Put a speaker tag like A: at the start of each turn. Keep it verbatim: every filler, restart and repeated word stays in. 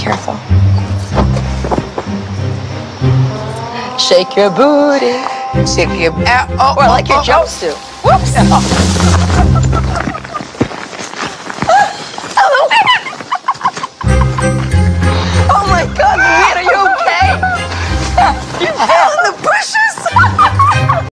A: careful.
B: Shake your booty.
A: Shake your, uh, oh,
B: Or like
A: oh,
B: your
A: oh,
B: jumpsuit. Whoops.